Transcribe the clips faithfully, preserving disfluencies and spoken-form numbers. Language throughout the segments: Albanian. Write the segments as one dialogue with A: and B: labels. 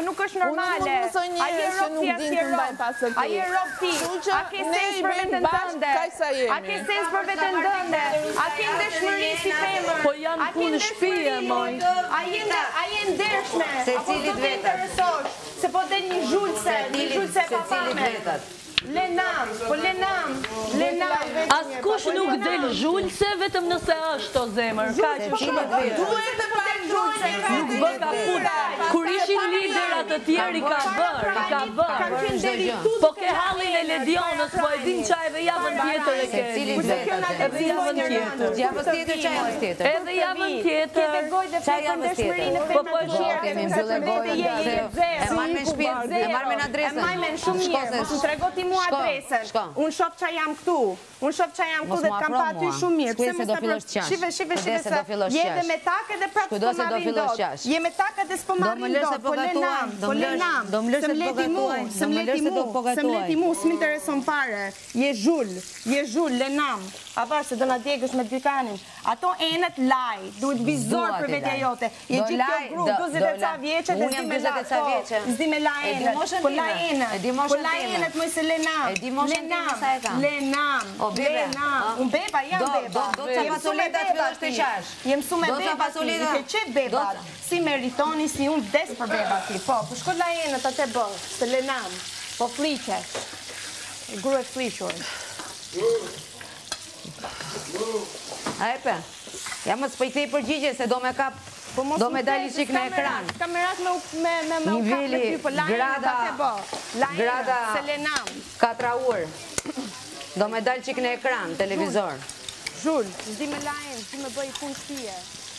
A: Nuk është normale. A je rob ti, a je rob. A je rob ti. A ke sens për veten tënde. A ke sens për veten tënde. A ke ndeshmëri si femër.
B: Po janë punë shtëpie, moj.
A: A je ndershme. Apo do të interesosh. Se po del një zhulse, një zhulse pa fame. Lenam, po lenam, lenam.
B: Askush nuk del zhulse vetëm nëse është o zemër. Ka që shumë të vetë.
A: Duhet të po del zhulse.
B: Nuk bë ka punë. Kur ishin liderat të tjerë i ka bërë, i ka bërë. Po ke hallin e Ledionës, po e din qaj edhe javën tjetër e ke. Edhe javën tjetër.
C: Javës tjetër, qaj javës tjetër?
B: Edhe javën tjetër.
C: Qaj javës tjetër?
B: Po po shirë.
C: Kemi mbyllë e gojë. E marrë me shpinë, e marrë me në adresën.
A: E marrë me në shumë mirë, mos më tregoti mua adresën. Unë shop qa jam këtu. Unë shop qa jam këtu dhe kam pa aty shumë mirë.
C: Shkuj se do fillosh qash.
A: Shive, shive, shive se je dhe me take dhe prapë s'po ma vin dot. Je me take dhe s'po ma vin dot. Po lenam, po lenam. Së mleti mu, së mleti mu, së mleti mu, s'm intereson fare. Je zhull, je zhull, lenam. A pa se do na djegësh me dykanin. Ato enët laj, duhet vizor për vetja jote. Je gjithë kjo gru, duzet e ca vjeqe dhe zdi me la. Zdi me la enët, po la enët. Po la enët mëj se lenam. Lenam, lenam, lenam. Unë beba, jam beba.
C: Do të fasoletat fillosh të qash.
A: Jem su me beba ti, i ke qep bebat. Si meritoni, si unë vdes për beba ti. Po, po shko la enët atë bërë, se lenam. Po fliqe. Gru e fliqur.
C: A e pe, ja më të spëjtej përgjigje se do me kap, do me dali qik në ekran.
A: Kamerat me u kap në ty, po lajnë të të bo. Lajnë, se lenam.
C: Katra ur, do me dali qik në ekran, televizor.
A: Zhull, zdi me lajnë, zdi me bëj punë shtije.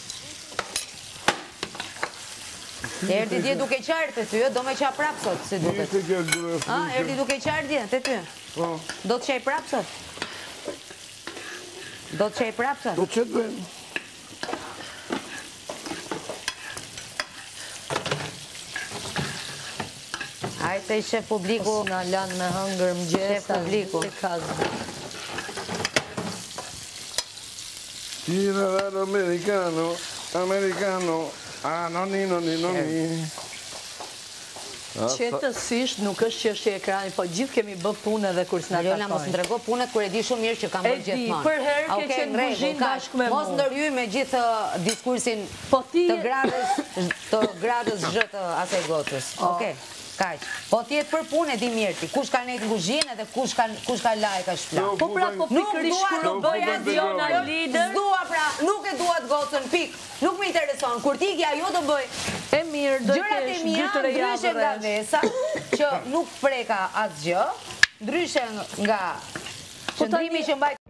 C: E erdi dje duke qartë të ty, do me qa prapë sot, si duket. Erdi duke qartë dje, të ty. Do të qaj prapë sot? Do të qaj prapë sot?
D: Do të qëtë bëjmë.
C: Ajte i shef publiku.
B: Os nga lanë me hëngër më gjesa.
C: Shef publiku.
D: Tira raro americano, americano, ah, noni, noni, noni.
B: Qetësisht nuk është që është e ekrani, po gjithë kemi bë punë edhe kur s'na
C: takojnë. Mariona, mos në trego punët kur e di shumë mirë që kam bërë gjithmonë.
B: E di, për herë ke qenë buzhin bashkë me mu.
C: Mos ndërhyj me gjithë diskursin të gradës zhëtë asaj gotës. Oke, kaq. Po tjetë për punë e di mirë ti. Kush ka nejtë në kuzhinë edhe kush ka lajka shpla.
B: Po pra, po pikërisht kur do bëja Diona lider.
C: S'dua pra, nuk e duat gocën, pik. Nuk më intereson. Kur ti kja jo do bëj.
B: E mirë, do
C: gjërat e mia ndryshe nga Vesa, që nuk preka asgjë, ndryshe nga qëndrimi që mbaj